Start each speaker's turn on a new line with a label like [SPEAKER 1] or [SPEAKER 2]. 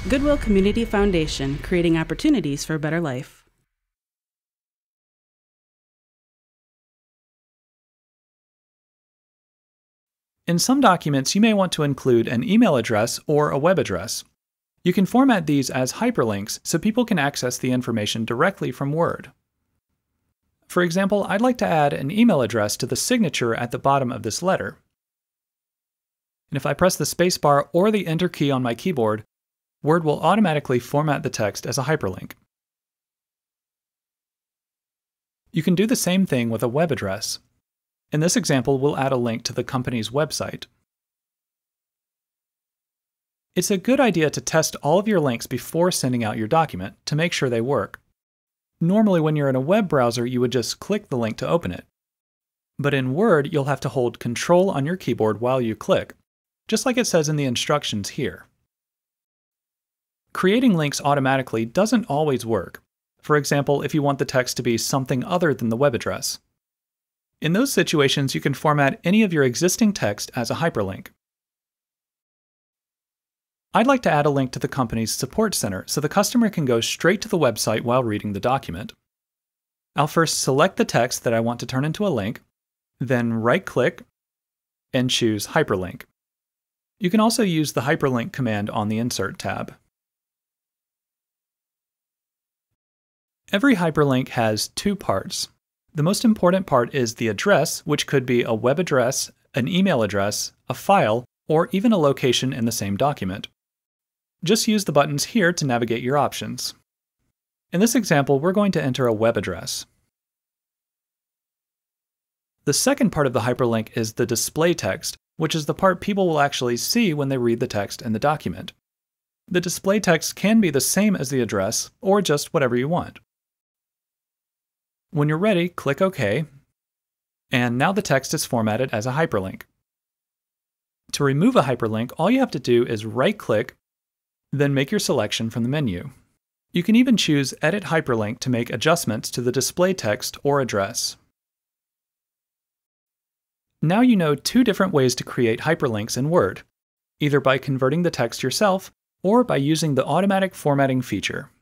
[SPEAKER 1] Goodwill Community Foundation, creating opportunities for a better life.
[SPEAKER 2] In some documents, you may want to include an email address or a web address. You can format these as hyperlinks so people can access the information directly from Word. For example, I'd like to add an email address to the signature at the bottom of this letter. And if I press the spacebar or the Enter key on my keyboard, Word will automatically format the text as a hyperlink. You can do the same thing with a web address. In this example, we'll add a link to the company's website. It's a good idea to test all of your links before sending out your document to make sure they work. Normally, when you're in a web browser, you would just click the link to open it. But in Word, you'll have to hold Control on your keyboard while you click, just like it says in the instructions here. Creating links automatically doesn't always work. For example, if you want the text to be something other than the web address. In those situations, you can format any of your existing text as a hyperlink. I'd like to add a link to the company's support center so the customer can go straight to the website while reading the document. I'll first select the text that I want to turn into a link, then right-click and choose Hyperlink. You can also use the Hyperlink command on the Insert tab. Every hyperlink has two parts. The most important part is the address, which could be a web address, an email address, a file, or even a location in the same document. Just use the buttons here to navigate your options. In this example, we're going to enter a web address. The second part of the hyperlink is the display text, which is the part people will actually see when they read the text in the document. The display text can be the same as the address, or just whatever you want. When you're ready, click OK, and now the text is formatted as a hyperlink. To remove a hyperlink, all you have to do is right-click, then make your selection from the menu. You can even choose Edit Hyperlink to make adjustments to the display text or address. Now you know two different ways to create hyperlinks in Word, either by converting the text yourself or by using the automatic formatting feature.